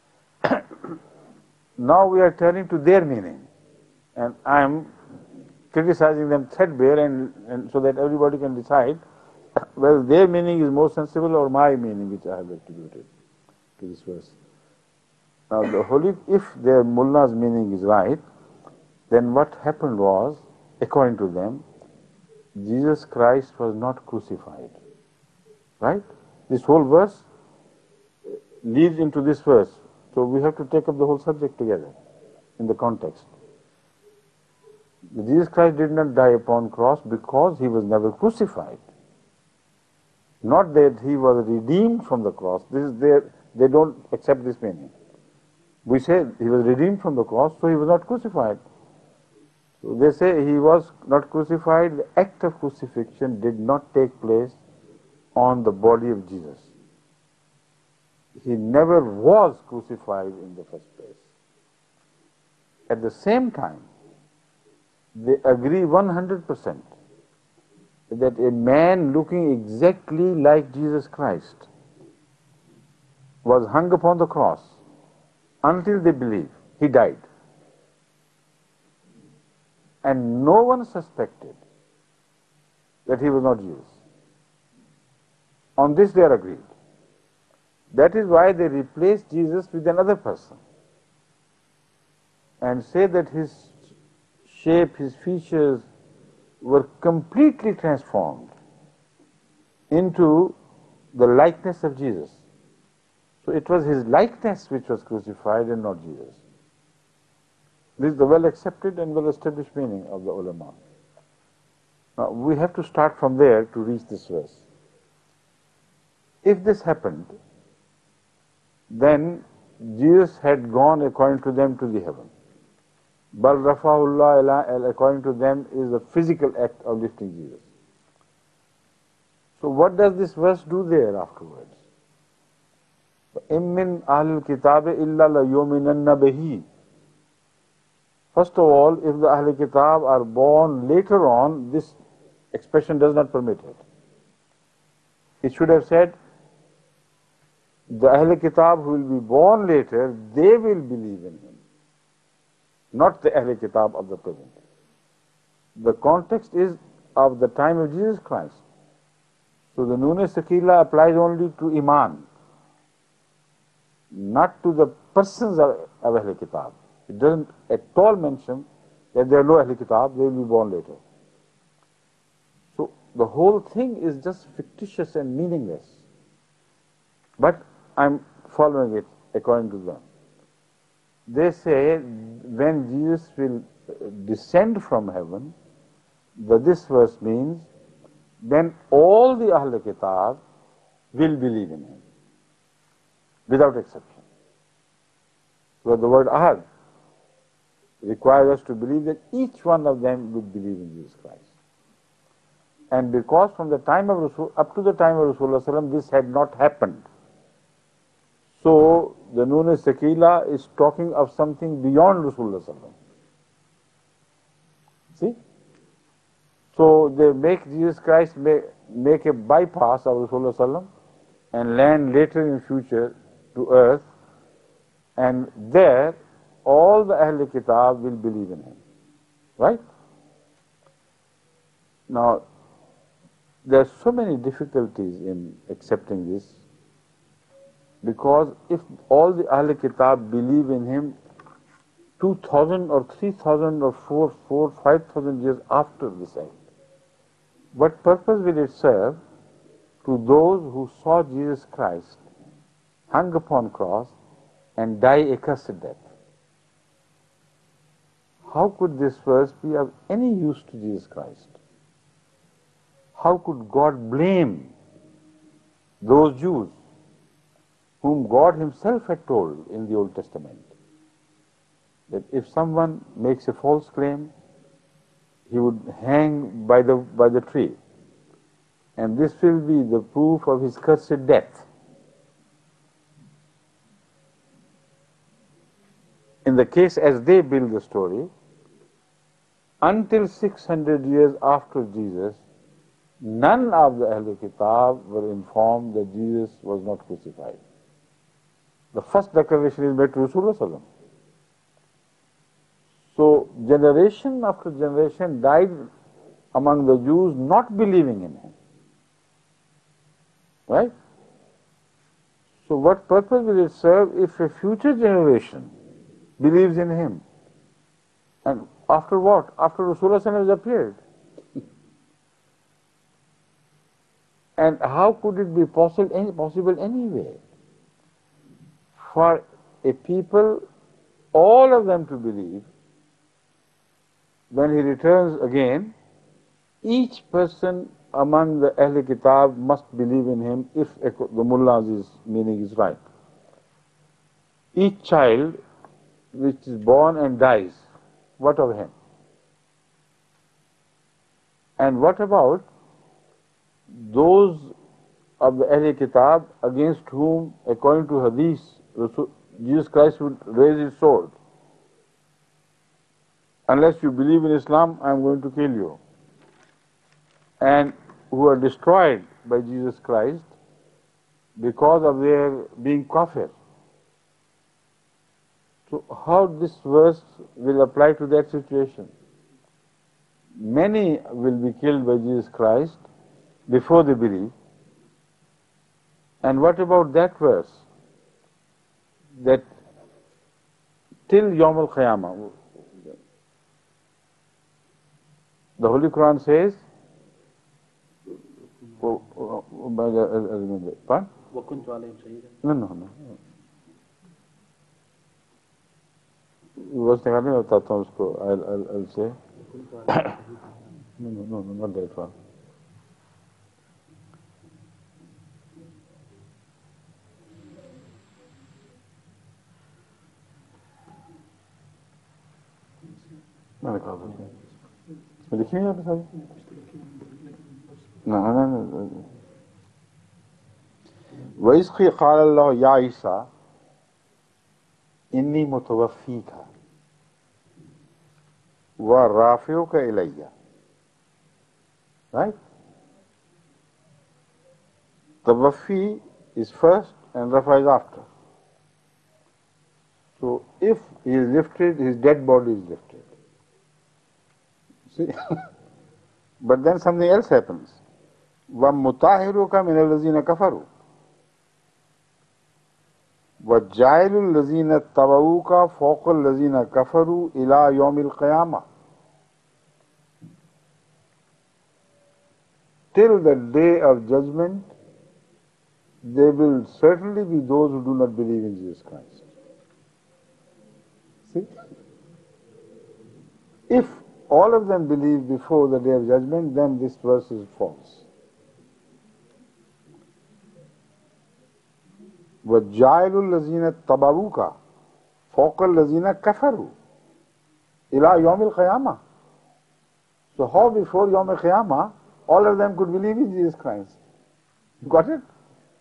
Now we are turning to their meaning, and I am criticizing them threadbare, and, and so that everybody can decide whether their meaning is more sensible or my meaning which I have attributed to this verse. Now the holy, if their mullah's meaning is right, then what happened was, according to them, Jesus Christ was not crucified. Right? This whole verse leads into this verse. So we have to take up the whole subject together in the context. Jesus Christ did not die upon cross because he was never crucified. Not that he was redeemed from the cross. This is their, they don't accept this meaning. We say he was redeemed from the cross, so he was not crucified. So they say he was not crucified. The act of crucifixion did not take place on the body of Jesus. He never was crucified in the first place. At the same time, they agree one hundred percent that a man looking exactly like Jesus Christ was hung upon the cross until they believe he died. And no one suspected that he was not Jesus. On this they are agreed. That is why they replaced Jesus with another person and say that his shape, his features were completely transformed into the likeness of Jesus. So it was his likeness which was crucified and not Jesus. This is the well accepted and well established meaning of the ulama. Now we have to start from there to reach this verse. If this happened, then Jesus had gone according to them to the heaven. Bal rafa'ullah ila, according to them, is the physical act of lifting Jesus. So what does this verse do there afterwards? Immin ahlul kitabe illa la yuminanna bihi. First of all, if the Ahl Kitab are born later on, this expression does not permit it. It should have said, the Ahl Kitab who will be born later, they will believe in him, not the Ahl Kitab of the present. The context is of the time of Jesus Christ. So the Nun Sakila applies only to Iman, not to the persons of Ahl Kitab. It doesn't at all mention that there are no Ahl Kitab, they will be born later. So the whole thing is just fictitious and meaningless. But I'm following it according to them. They say when Jesus will descend from heaven, the, this verse means then all the Ahl Kitab will believe in him, without exception. So the word Ahad requires us to believe that each one of them would believe in Jesus Christ. And because from the time of Rasul, up to the time of Rasulullah this had not happened, so the Nun Sakila is talking of something beyond Rasulullah. See? So they make Jesus Christ make, make a bypass of Rasulullah and land later in future to earth, and there all the Ahl Kitab will believe in him. Right? Now, there are so many difficulties in accepting this, because if all the Ahl Kitab believe in him two thousand or three thousand or four, four, five thousand years after this act, what purpose will it serve to those who saw Jesus Christ hung upon cross and die a cursed death? How could this verse be of any use to Jesus Christ? How could God blame those Jews whom God himself had told in the Old Testament that if someone makes a false claim, he would hang by the, by the tree, and this will be the proof of his cursed death. In the case as they build the story, until six hundred years after Jesus, none of the Ahlul Kitab were informed that Jesus was not crucified. The first declaration is made to Rasulullah. So generation after generation died among the Jews not believing in him. Right? So what purpose will it serve if a future generation believes in him? And after what? After Rasulullah has appeared. And how could it be possible, any, possible anyway for a people, all of them to believe, when he returns again, each person among the Ahl Kitab must believe in him if the mullah's meaning is right. Each child which is born and dies, what of him? And what about those of the Ahl Kitab against whom, according to Hadith, Jesus Christ would raise his sword? Unless you believe in Islam, I am going to kill you. And who are destroyed by Jesus Christ because of their being kafir. So how this verse will apply to that situation? Many will be killed by Jesus Christ before they believe. And what about that verse? That till Yawm al-Qiyamah, the Holy Quran says, oh, oh, oh, by the, I remember, pardon? No, no, no. Was निकालने में बताता हूँ उसको, I'll, I'll, I'll say. No, no, no, no, not that one. मैंने कहा था इसमें लिखी नहीं आपके साथ? No, no, no. وَإِذْ قَالَ اللَّهُ يَا عِيسَى إِنِّي مُتَوَفِّيكَ وَرَافِعُكَ إِلَيَّ. Right? Tawaffi is first and Rafa is after. So if he is lifted, his dead body is lifted. See? But then something else happens. وَمُطَاهِرُكَ مِنَ الَّذِينَ كَفَرُوا وَجَعِلُ الَّذِينَ اتَّبَعُوكَ فَوْقَ الَّذِينَ كَفَرُوا إِلَى يَوْمِ الْقِيَامَةِ. Till the day of judgment, there will certainly be those who do not believe in Jesus Christ. See? If all of them believe before the day of judgment, then this verse is false. وَجَعِلُ الَّذِينَ اتَّبَعُوكَ فَوْقَ الَّذِينَ كَفَرُوا إِلَى يَوْمِ الْقِيَامَةِ. So how before Yawm al-Qiyamah, all of them could believe in Jesus Christ? You got it?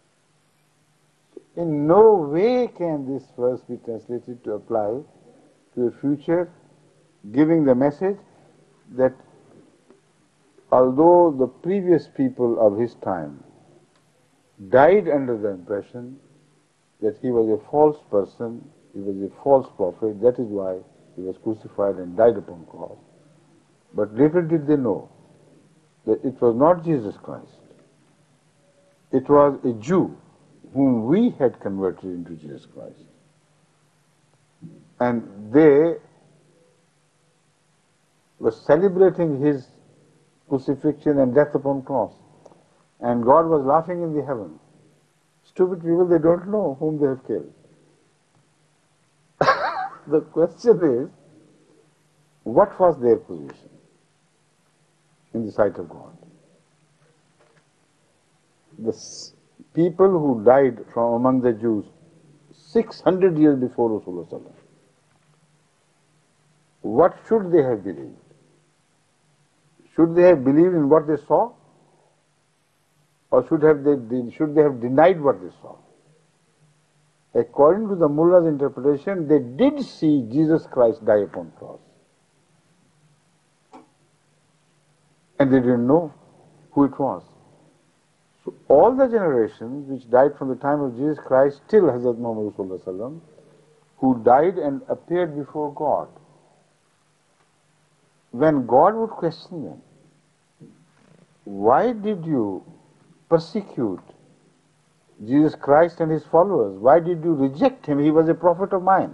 In no way can this verse be translated to apply to a future, giving the message that although the previous people of his time died under the impression that he was a false person, he was a false prophet, that is why he was crucified and died upon the cross. But little did they know that it was not Jesus Christ. It was a Jew whom we had converted into Jesus Christ. And they were celebrating his crucifixion and death upon cross. And God was laughing in the heaven. Stupid people, they don't know whom they have killed. The question is, what was their position in the sight of God? The people who died from among the Jews six hundred years before Rasulullah, what should they have believed? Should they have believed in what they saw? Or should, have they, should they have denied what they saw? According to the mullah's interpretation, they did see Jesus Christ die upon the cross. And they didn't know who it was. So all the generations which died from the time of Jesus Christ till Hadhrat Muhammad Rasulullah, who died and appeared before God, when God would question them, why did you persecute Jesus Christ and his followers? Why did you reject him? He was a prophet of mine.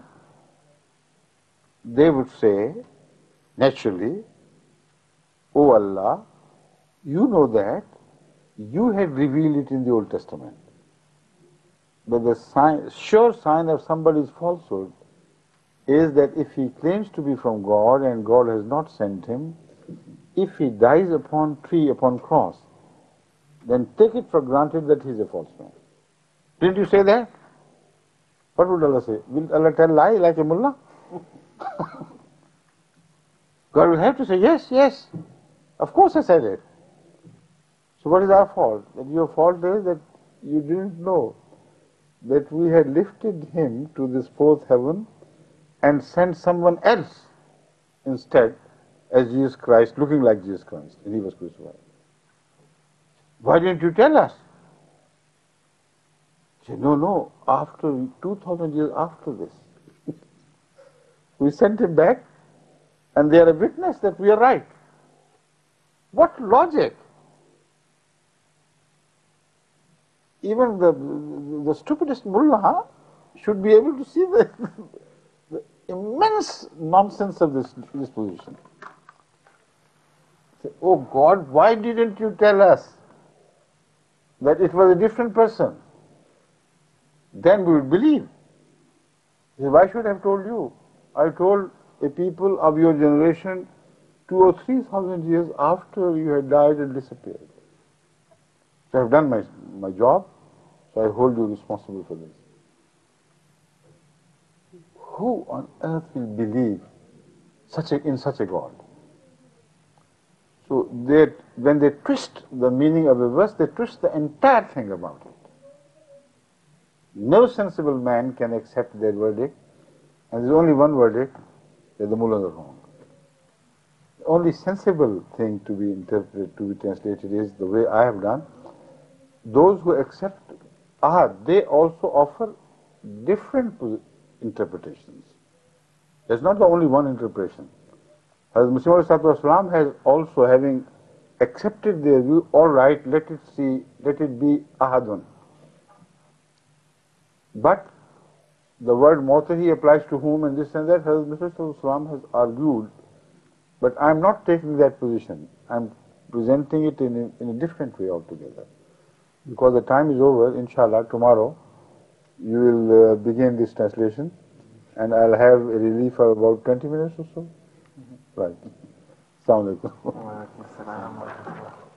They would say, naturally, "Oh Allah, you know that, you had revealed it in the Old Testament." But the sign, sure sign of somebody's falsehood is that if he claims to be from God and God has not sent him, if he dies upon tree, upon cross, then take it for granted that he is a false man. Didn't you say that? What would Allah say? Will Allah tell lie like a mullah? God will have to say, yes, yes, of course I said it. So what is our fault? That your fault is that you didn't know that we had lifted him to this fourth heaven and sent someone else instead as Jesus Christ, looking like Jesus Christ, and he was crucified. Why didn't you tell us? He said, no, no, after two thousand years after this, we sent him back and they are a witness that we are right. What logic? Even the, the, the stupidest mullah should be able to see the, the immense nonsense of this, this position. Say, oh God, why didn't you tell us that it was a different person? Then we would believe. Say, why should I have told you? I told a people of your generation two or three thousand years after you had died and disappeared. So I have done my, my job, so I hold you responsible for this. Who on earth will believe such a, in such a God? So they, when they twist the meaning of a verse, they twist the entire thing about it. No sensible man can accept their verdict, and there is only one verdict, that the mullahs are wrong. The only sensible thing to be interpreted, to be translated is the way I have done. Those who accept ahad, they also offer different interpretations. There's not the only one interpretation. Hadhrat Mirza Tahir has also, having accepted their view, all right, let it see, let it be ahadun. But the word Mu'tahi applies to whom and this and that. Hadhrat Mirza Tahir has argued, but I'm not taking that position. I'm presenting it in a, in a different way altogether. Because the time is over, inshallah, tomorrow you will uh, begin this translation and I'll have a relief for about twenty minutes or so. Mm-hmm. Right. Assalamu alaikum.